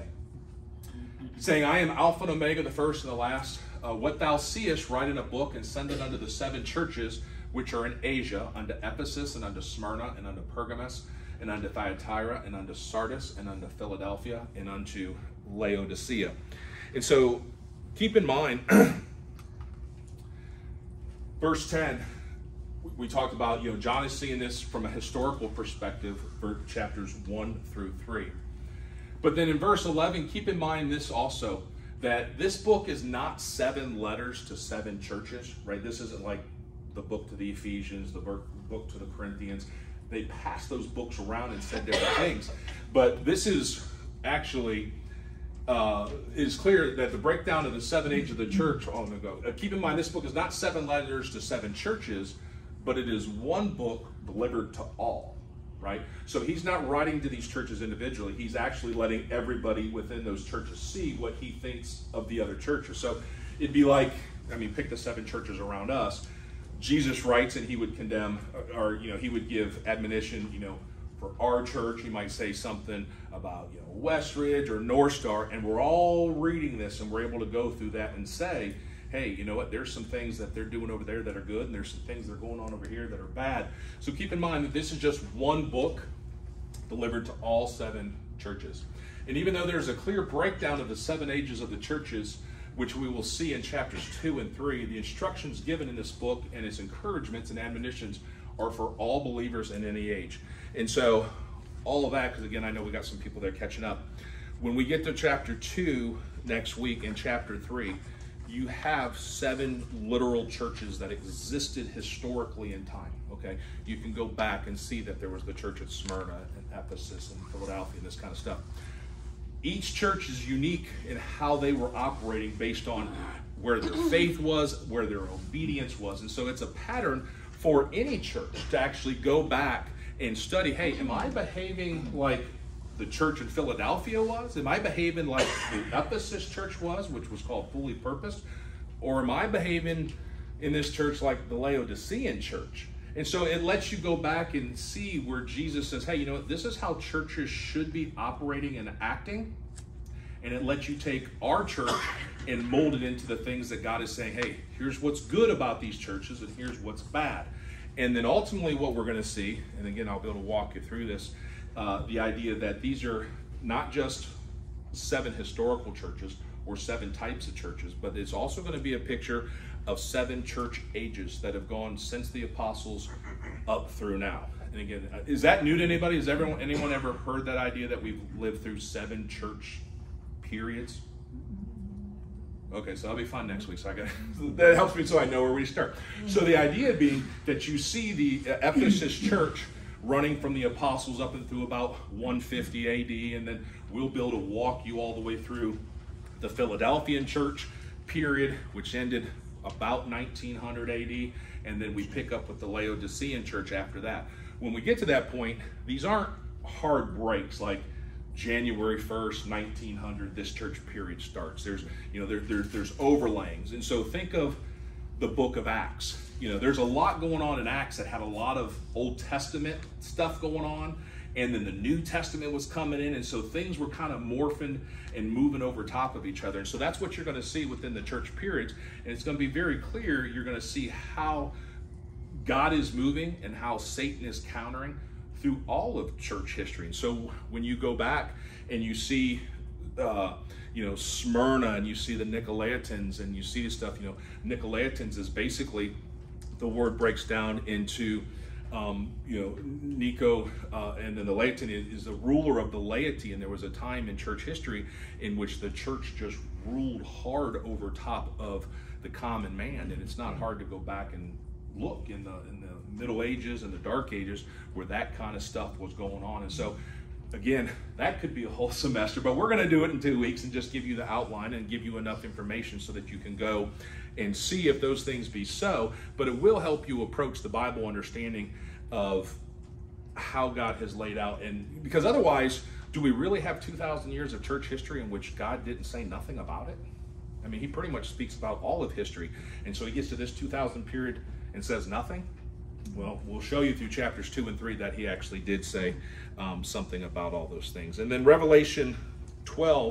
[SPEAKER 1] Saying, I am Alpha and Omega, the first and the last. Uh, what thou seest, write in a book and send it unto the seven churches which are in Asia, unto Ephesus, and unto Smyrna, and unto Pergamos, and unto Thyatira, and unto Sardis, and unto Philadelphia, and unto Laodicea. And so keep in mind, verse ten, we talked about, you know, John is seeing this from a historical perspective for chapters one through three. But then in verse eleven, keep in mind this also, that this book is not seven letters to seven churches, right? This isn't like the book to the Ephesians, the book to the Corinthians. They passed those books around and said different things. But this is actually, uh, it is clear that the breakdown of the seven ages of the church, oh, I'm going to go. Uh, keep in mind, this book is not seven letters to seven churches, but it is one book delivered to all, right? So he's not writing to these churches individually. He's actually letting everybody within those churches see what he thinks of the other churches. So it'd be like, I mean, pick the seven churches around us. Jesus writes and he would condemn, or, you know, he would give admonition, you know, for our church. He might say something about, you know, Westridge or North Star, and we're all reading this and we're able to go through that and say, hey, you know what, there's some things that they're doing over there that are good, and there's some things that are going on over here that are bad. So keep in mind that this is just one book delivered to all seven churches. And even though there's a clear breakdown of the seven ages of the churches, which we will see in chapters two and three, the instructions given in this book and its encouragements and admonitions are for all believers in any age. And so all of that, because again, I know we got some people there catching up. When we get to chapter two next week and chapter three, you have seven literal churches that existed historically in time, okay? You can go back and see that there was the church at Smyrna and Ephesus and Philadelphia and this kind of stuff. Each church is unique in how they were operating based on where their faith was, where their obedience was. And so it's a pattern for any church to actually go back and study, hey, am I behaving like the church in Philadelphia was? Am I behaving like the Ephesus church was, which was called Fully Purposed? Or am I behaving in this church like the Laodicean church? And so it lets you go back and see where Jesus says, hey, you know what, this is how churches should be operating and acting. And it lets you take our church and mold it into the things that God is saying, hey, here's what's good about these churches and here's what's bad. And then ultimately what we're going to see, and again, I'll be able to walk you through this, uh, the idea that these are not just seven historical churches or seven types of churches, but it's also going to be a picture of seven church ages that have gone since the apostles up through now. And again, is that new to anybody? Has everyone, anyone ever heard that idea that we've lived through seven church periods? Okay, so that'll be fun next week. So I got that helps me so I know where we start. So the idea being that you see the Ephesus church running from the apostles up and through about one fifty A D, and then we'll be able to walk you all the way through the Philadelphian church period, which ended about nineteen hundred A D, and then we pick up with the Laodicean church after that. When we get to that point, these aren't hard breaks like January first, nineteen hundred, this church period starts. There's, you know, there, there, there's overlayings. And so think of the book of Acts. You know, there's a lot going on in Acts that had a lot of Old Testament stuff going on, and then the New Testament was coming in, and so things were kind of morphing and moving over top of each other. And so that's what you're going to see within the church periods, and it's going to be very clear. You're going to see how God is moving and how Satan is countering through all of church history. And so when you go back and you see uh, you know, Smyrna, and you see the Nicolaitans, and you see this stuff, you know, Nicolaitans is basically, the word breaks down into Um, you know, Nico, uh, and then the Laotian is, is the ruler of the laity, and there was a time in church history in which the church just ruled hard over top of the common man, and it's not hard to go back and look in the in the Middle Ages and the Dark Ages where that kind of stuff was going on. And so, again, that could be a whole semester, but we're going to do it in two weeks and just give you the outline and give you enough information so that you can go and see if those things be so. But it will help you approach the Bible understanding of how God has laid out. And because otherwise, do we really have two thousand years of church history in which God didn't say nothing about it? I mean, he pretty much speaks about all of history. And so he gets to this two thousand period and says nothing. Well, we'll show you through chapters two and three that he actually did say um, something about all those things. And then Revelation twelve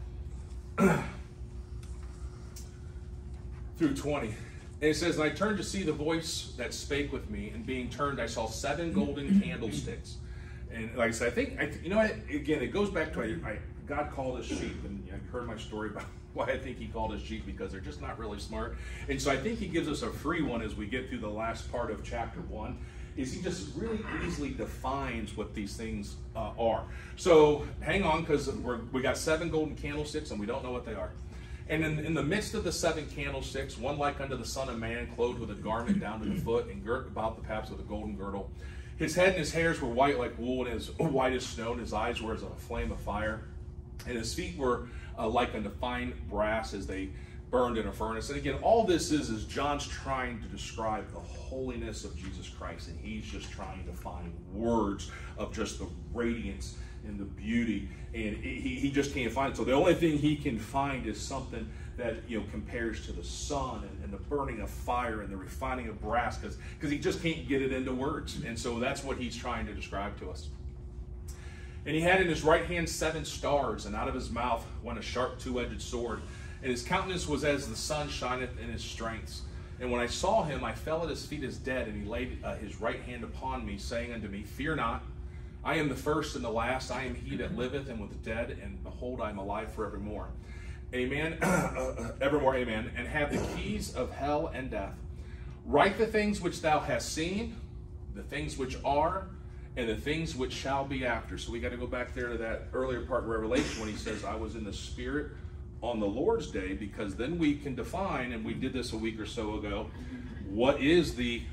[SPEAKER 1] through twenty. And it says, and I turned to see the voice that spake with me, and being turned, I saw seven golden candlesticks. And like I said, I think, I, you know what, again, it goes back to, I, I, God called us sheep, and you know, I've heard my story about why I think he called us sheep, because they're just not really smart. And so I think he gives us a free one as we get through the last part of chapter one, is he just really easily defines what these things uh, are. So hang on, because we're we got seven golden candlesticks, and we don't know what they are. And in, in the midst of the seven candlesticks, one like unto the Son of Man, clothed with a garment down to the foot, and girt about the paps with a golden girdle. His head and his hairs were white like wool, and as white as snow, and his eyes were as a flame of fire. And his feet were uh, like unto fine brass, as they burned in a furnace. And again, all this is, is John's trying to describe the holiness of Jesus Christ, and he's just trying to find words of just the radiance and the beauty, and he, he just can't find it. So the only thing he can find is something that, you know, compares to the sun and, and the burning of fire and the refining of brass, because because he just can't get it into words. And so that's what he's trying to describe to us. And he had in his right hand seven stars, and out of his mouth went a sharp two-edged sword, and his countenance was as the sun shineth in his strength. And when I saw him, I fell at his feet as dead, and he laid uh, his right hand upon me, saying unto me, Fear not, I am the first and the last. I am he that liveth and was dead, and behold, I am alive forevermore. Amen. Evermore, amen. And have the keys of hell and death. Write the things which thou hast seen, the things which are, and the things which shall be after. So we got to go back there to that earlier part of Revelation when he says, I was in the Spirit on the Lord's day, because then we can define, and we did this a week or so ago, what is the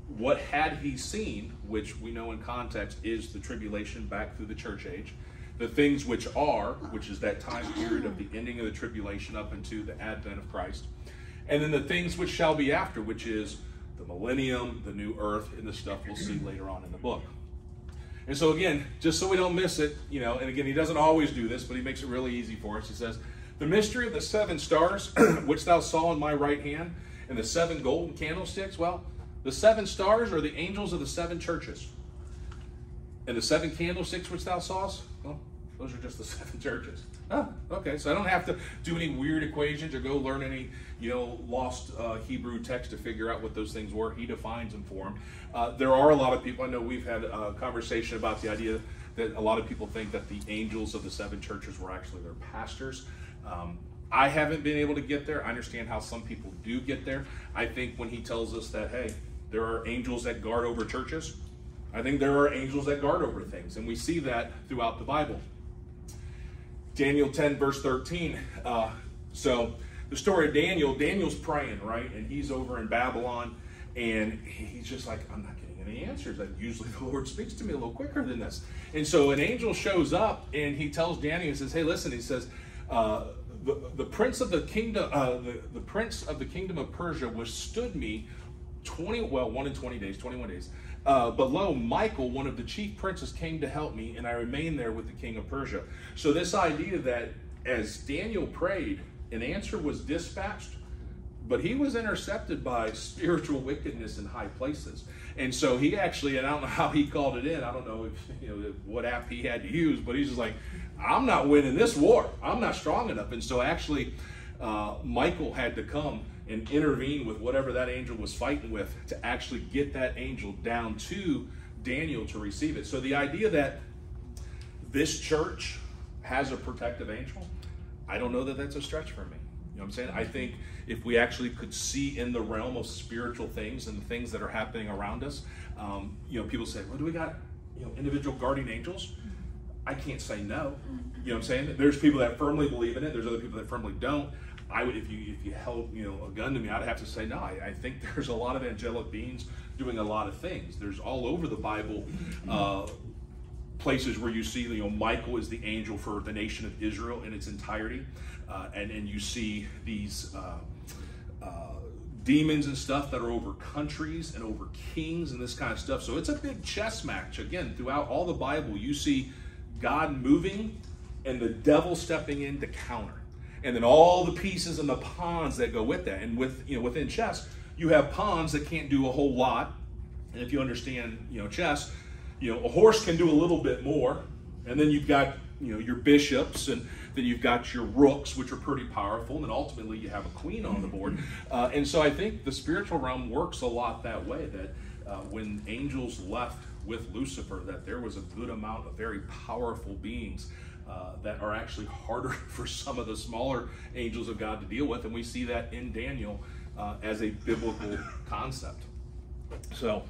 [SPEAKER 1] what had he seen, which we know in context is the tribulation back through the church age, the things which are, which is that time period of the ending of the tribulation up into the advent of Christ, and then the things which shall be after, which is the millennium, the new earth, and the stuff we'll see later on in the book. And so again, just so we don't miss it, you know, and again, he doesn't always do this, but he makes it really easy for us. He says, the mystery of the seven stars, which thou saw in my right hand, and the seven golden candlesticks. Well, the seven stars are the angels of the seven churches. And the seven candlesticks which thou sawest, well, those are just the seven churches. Oh, okay, so I don't have to do any weird equations or go learn any, you know, lost uh, Hebrew text to figure out what those things were. He defines them for them. Uh, there are a lot of people, I know we've had a conversation about the idea that a lot of people think that the angels of the seven churches were actually their pastors. Um, I haven't been able to get there. I understand how some people do get there. I think when he tells us that, hey, there are angels that guard over churches, I think there are angels that guard over things, and we see that throughout the Bible. Daniel ten, verse thirteen. Uh, so the story of Daniel, Daniel's praying, right? And he's over in Babylon, and he's just like, I'm not getting any answers. Like, usually the Lord speaks to me a little quicker than this. And so an angel shows up, and he tells Daniel, he says, hey, listen, he says, uh, the, the prince of the kingdom, uh, the, the prince of the kingdom of Persia withstood me twenty, well, one in twenty days, twenty-one days. Uh, but lo, Michael, one of the chief princes, came to help me, and I remained there with the king of Persia. So this idea that as Daniel prayed, an answer was dispatched, but he was intercepted by spiritual wickedness in high places. And so he actually, and I don't know how he called it in, I don't know if, you know, what app he had to use, but he's just like, I'm not winning this war. I'm not strong enough. And so actually, uh, Michael had to come and intervene with whatever that angel was fighting with to actually get that angel down to Daniel to receive it. So the idea that this church has a protective angel, I don't know that that's a stretch for me. You know what I'm saying? I think if we actually could see in the realm of spiritual things and the things that are happening around us, um, you know, people say, well, do we got, you know, individual guardian angels? I can't say no. You know what I'm saying? There's people that firmly believe in it. There's other people that firmly don't. I would, if you if you held you know a gun to me, I'd have to say no. I, I think there's a lot of angelic beings doing a lot of things. There's all over the Bible uh, places where you see, you know, Michael is the angel for the nation of Israel in its entirety, uh, and and you see these uh, uh, demons and stuff that are over countries and over kings and this kind of stuff. So it's a big chess match. Again, throughout all the Bible, you see God moving and the devil stepping in to counter. And then all the pieces and the pawns that go with that. And with, you know, within chess, you have pawns that can't do a whole lot. And if you understand, you know, chess, you know, a horse can do a little bit more. And then you've got, you know, your bishops, and then you've got your rooks, which are pretty powerful. And then ultimately you have a queen on the board. Uh, and so I think the spiritual realm works a lot that way, that uh, when angels left with Lucifer, that there was a good amount of very powerful beings Uh, that are actually harder for some of the smaller angels of God to deal with. And we see that in Daniel uh, as a biblical concept. So,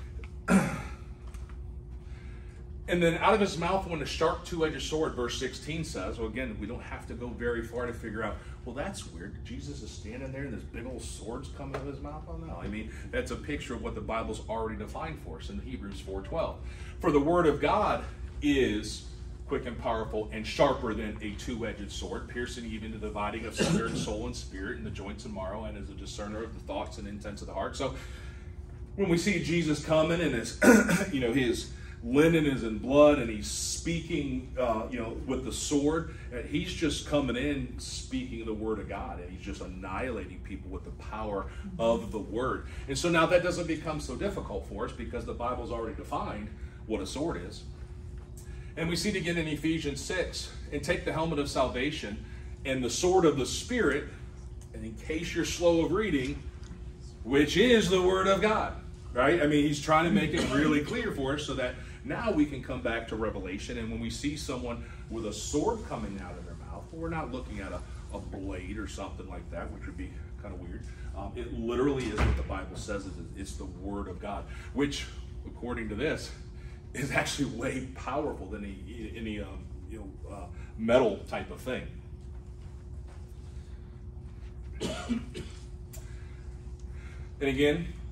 [SPEAKER 1] and then out of his mouth went a sharp two-edged sword, verse sixteen says. Well, again, we don't have to go very far to figure out, well, that's weird. Jesus is standing there and this big old sword's coming out of his mouth. Oh, no. I mean, that's a picture of what the Bible's already defined for us in Hebrews four twelve. For the word of God is quick and powerful and sharper than a two-edged sword, piercing even to the dividing of spirit, soul, and spirit, and the joints and marrow, and is a discerner of the thoughts and intents of the heart. So when we see Jesus coming and his, you know, his linen is in blood, and he's speaking, uh, you know, with the sword, he's just coming in speaking the word of God, and he's just annihilating people with the power of the word. And so now that doesn't become so difficult for us because the Bible's already defined what a sword is. And we see it again in Ephesians six, and take the helmet of salvation and the sword of the Spirit, and in case you're slow of reading, which is the word of God, right? I mean, he's trying to make it really clear for us so that now we can come back to Revelation, and when we see someone with a sword coming out of their mouth, we're not looking at a, a blade or something like that, which would be kind of weird. Um, it literally is what the Bible says. It's the word of God, which, according to this, is actually way powerful than any, any um, you know, uh, metal type of thing. And again,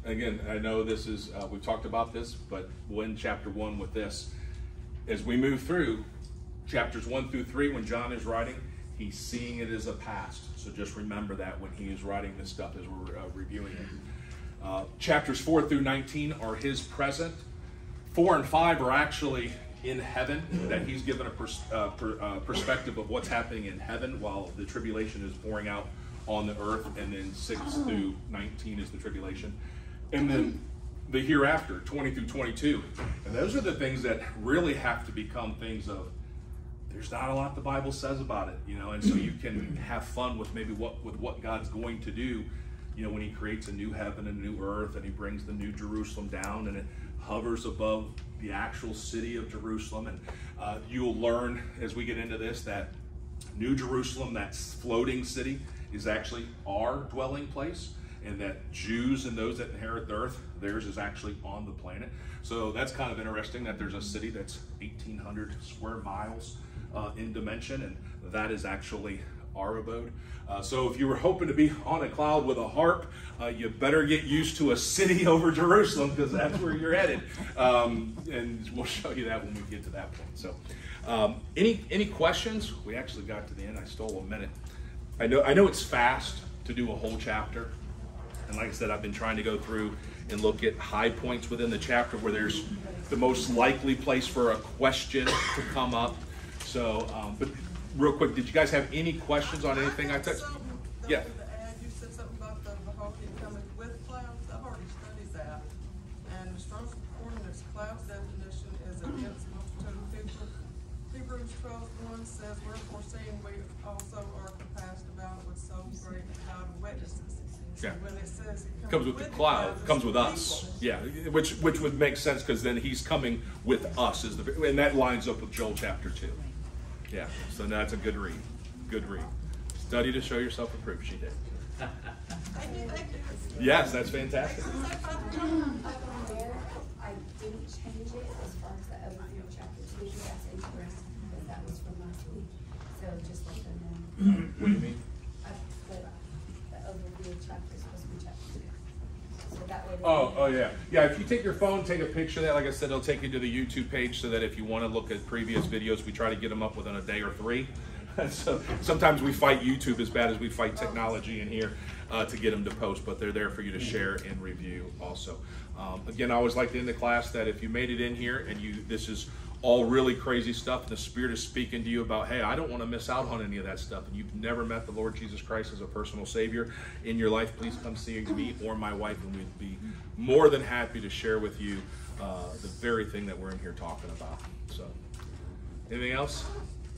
[SPEAKER 1] again, I know this is, uh, we've talked about this, but we'll end chapter one with this. As we move through chapters one through three, when John is writing, he's seeing it as a past. So just remember that when he is writing this stuff as we're uh, reviewing it. Uh, chapters four through nineteen are his present. Four and five are actually in heaven, that he's given a pers uh, per, uh, perspective of what's happening in heaven while the tribulation is pouring out on the earth, and then six through nineteen is the tribulation. And then the hereafter, twenty through twenty-two. And those are the things that really have to become things of, there's not a lot the Bible says about it, you know, and so you can have fun with maybe what with what God's going to do, you know, when he creates a new heaven and a new earth, and he brings the new Jerusalem down, and it hovers above the actual city of Jerusalem. And uh, you'll learn as we get into this that New Jerusalem, that floating city, is actually our dwelling place, and that Jews and those that inherit the earth, theirs is actually on the planet. So that's kind of interesting that there's a city that's eighteen hundred square miles uh, in dimension, and that is actually our abode. Uh, so if you were hoping to be on a cloud with a harp, uh, you better get used to a city over Jerusalem, because that's where you're headed. Um, and we'll show you that when we get to that point. So um, any any questions? We actually got to the end. I stole a minute. I know, I know it's fast to do a whole chapter. And like I said, I've been trying to go through and look at high points within the chapter where there's the most likely place for a question to come up. So, um, but real quick, did you guys have any questions on anything I took? Yeah.
[SPEAKER 3] You said something about the Mahogany coming with clouds. I've already studied that. And the Strong's Concordance clouds definition is against multitude of people. Hebrews twelve one says, wherefore seeing we also are compassed about with so great a cloud of witnesses.
[SPEAKER 1] Yeah.
[SPEAKER 3] So when it says it comes,
[SPEAKER 1] Comes with the cloud,
[SPEAKER 3] it's
[SPEAKER 1] comes with
[SPEAKER 3] people.
[SPEAKER 1] us. Yeah, which which would make sense, because then he's coming with us, is the, and that lines up with Joel chapter two. Yeah, so that's a good read. Good read. Study to show yourself approved. She did.
[SPEAKER 3] Thank you, thank you.
[SPEAKER 1] Yes, that's fantastic.
[SPEAKER 2] Up there, I didn't change it as far as the overview of chapter two. That's interesting, because that was from last week. So just let them know.
[SPEAKER 1] What do you mean?
[SPEAKER 2] I put the overview of chapter is supposed to be chapter two. So that way. they
[SPEAKER 1] Oh,
[SPEAKER 2] can-
[SPEAKER 1] oh yeah. Yeah, if you take your phone, take a picture of that. Like I said, it'll take you to the YouTube page, so that if you want to look at previous videos, we try to get them up within a day or three. So sometimes we fight YouTube as bad as we fight technology in here uh, to get them to post, but they're there for you to share and review also. Um, again, I always like to end the class that if you made it in here and you this is all really crazy stuff, and the Spirit is speaking to you about, hey, I don't want to miss out on any of that stuff, and you've never met the Lord Jesus Christ as a personal Savior in your life, please come see me or my wife, and we'd be more than happy to share with you uh, the very thing that we're in here talking about. So, anything else?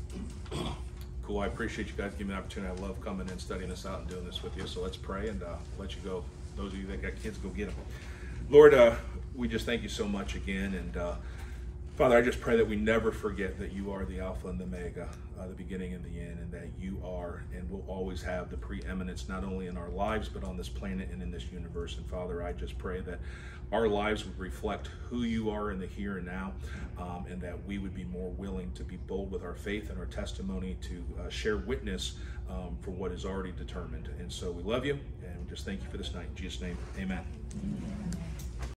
[SPEAKER 1] Cool. I appreciate you guys giving me an opportunity. I love coming and studying this out and doing this with you. So let's pray and uh, let you go. Those of you that got kids, go get them. Lord, uh, we just thank you so much again. And uh, Father, I just pray that we never forget that you are the Alpha and the Omega, uh, the beginning and the end, and that you are and will always have the preeminence not only in our lives, but on this planet and in this universe. And Father, I just pray that our lives would reflect who you are in the here and now, um, and that we would be more willing to be bold with our faith and our testimony to uh, share witness um, for what is already determined. And so we love you, and we just thank you for this night. In Jesus' name, amen.